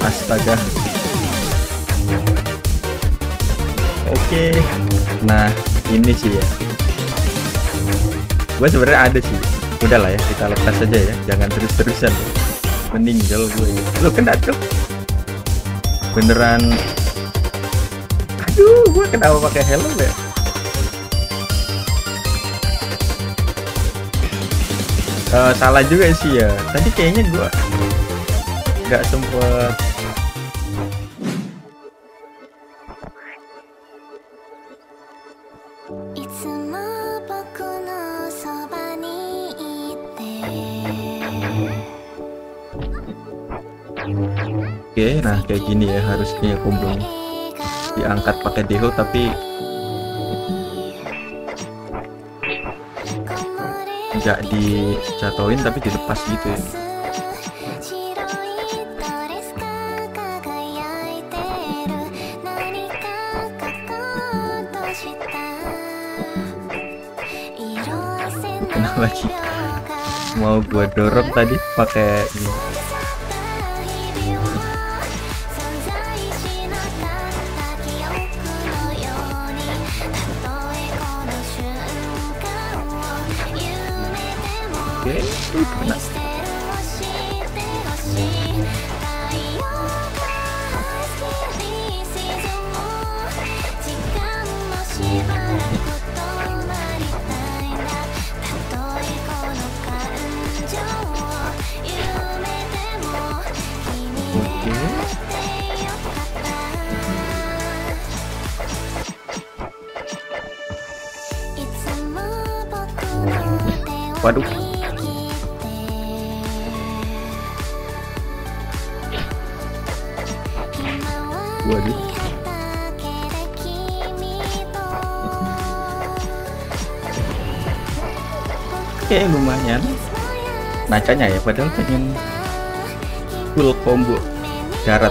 Astaga. Oke. Nah, ini sih ya. Gue sebenarnya ada sih. Udahlah ya, kita lepas saja ya. Jangan terus-terusan. Meninggal gue. Lo kena tuh. Beneran. Aduh, gue kenapa pakai helm ya? Salah juga sih ya. Tadi kayaknya gue nggak sempet. Oke, nah kayak gini ya harusnya kombonya. Diangkat pakai deho tapi nggak dijatuhin tapi dilepas gitu ya. Kenapa lagi mau gua dorong tadi pakai ini. Oke, kena. Waduh. Waduh. Oke, lumayan. Nacanya ya, padahal pengen full combo darat.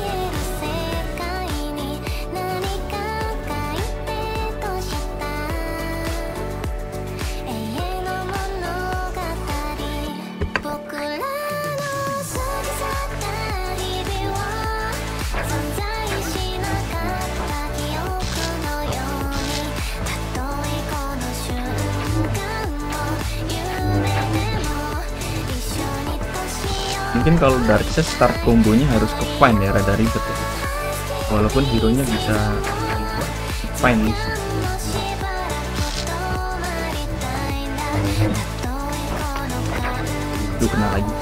Mungkin kalau Dark Chest start kombonya harus ke Fine ya, rada ribet ya. Walaupun hero nya bisa Fine nih. Itu kena lagi.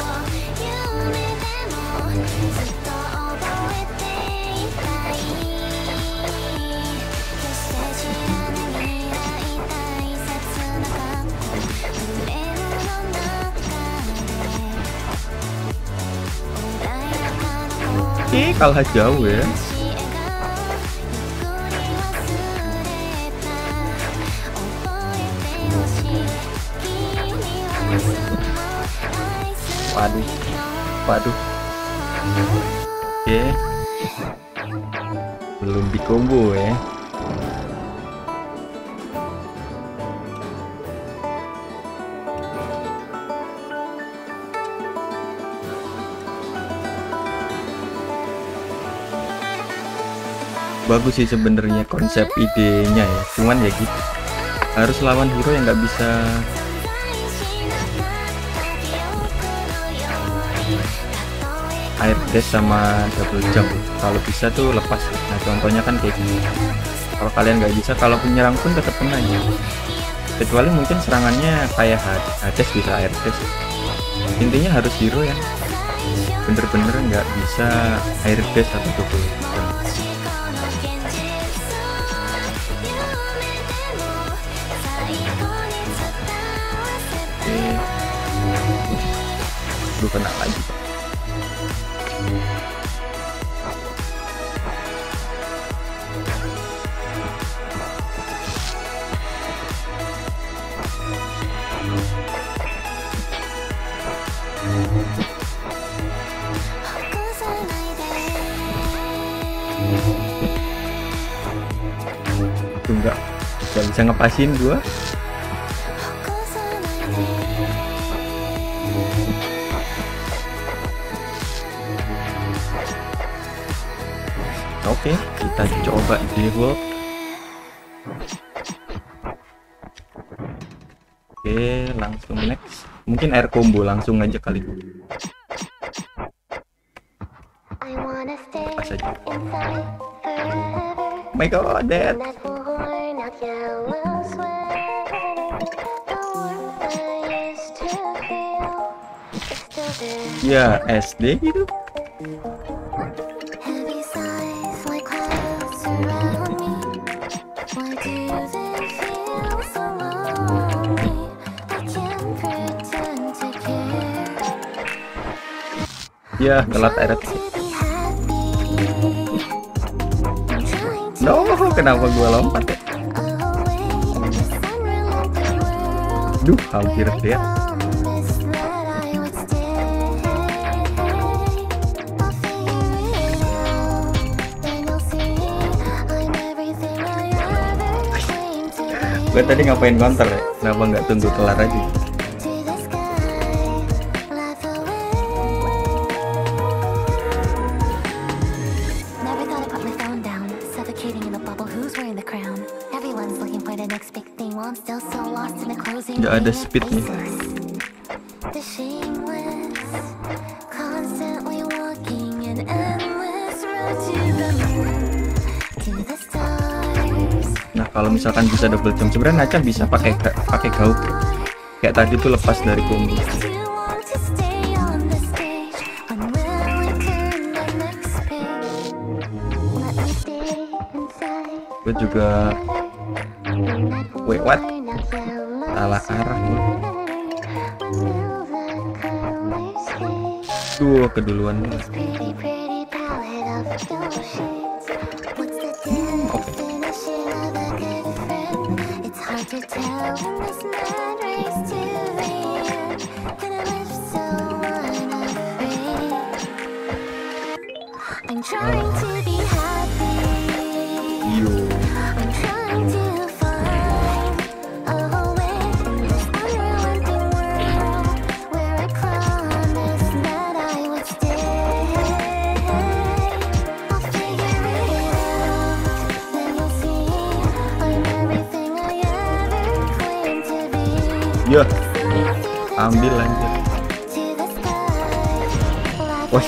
Oke, kalah jauh ya. Waduh. Waduh. Oke. Belum di combo ya. Bagus sih sebenarnya konsep idenya ya, cuman ya gitu, harus lawan hero yang nggak bisa air dash sama double jump. Kalau bisa tuh lepas. Nah contohnya kan kayak gini. Kalau kalian nggak bisa, kalau penyerang pun tetap kena ya, kecuali mungkin serangannya kayak Hades bisa air dash. Intinya harus hero yang bener-bener nggak bisa air dash atau double jump. Lu kena lagi Pak. Itu enggak bisa ngepasin gua. Oke, kita coba default. Oke, langsung next. Mungkin air combo langsung aja kali. Apa saja. Oh my god, that. Ya, SD gitu. Ya, telat air. No, kenapa gua lompat ya? Duh, hampir dia. Gue tadi ngapain counter ya? Kenapa nggak tunggu kelar aja? Nggak ada speed nih. Nah, kalau misalkan bisa double jump, sebenarnya Nacha bisa pakai gauk kayak tadi tuh lepas dari combo. Gue juga wait, what? Salah arah gue. Tuh keduluan. Oke. Yo. Ya, ambil lanjut. Wah,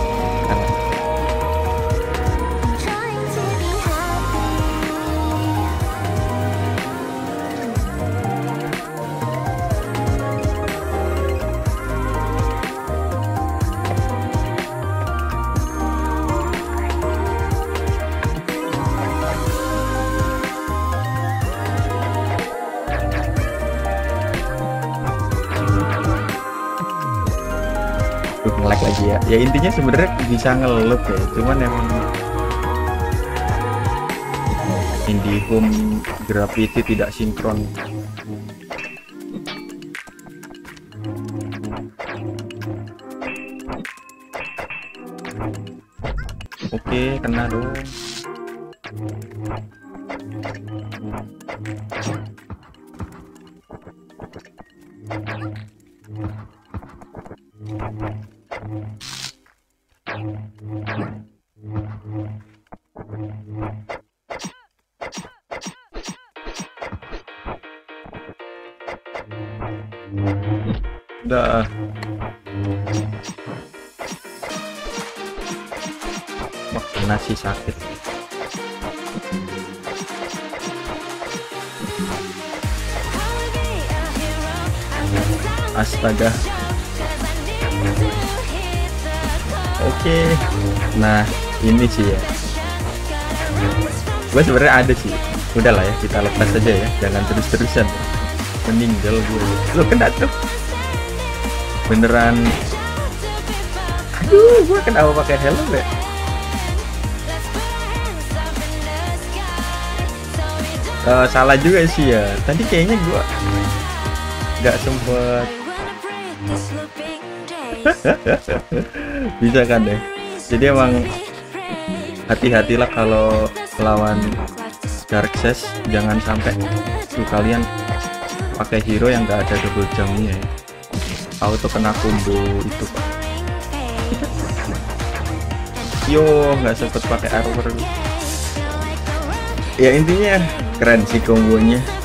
nge-lag lagi ya. Ya intinya sebenarnya bisa ngelup ya, cuman emang IndiHome Gravity tidak sinkron. Oke, kena dong. Udah. Wah, kena sih sakit. Astaga. Oke. Nah, ini sih ya. Gue sebenarnya ada sih. Udahlah ya, kita lepas aja ya. Jangan terus-terusan. Meninggal gue. Lo kena tuh. Beneran. Aduh, gue kenapa pakai helm ya? Salah juga sih ya. Tadi kayaknya gue nggak sempet. Bisa kan deh. Jadi emang hati-hatilah kalau lawan Darkseid, jangan sampai tuh kalian pakai hero yang nggak ada double jumpnya ya. Auto kena combo itu Pak. Yo, nggak sempet pakai armor. Ya intinya keren sih kombonya.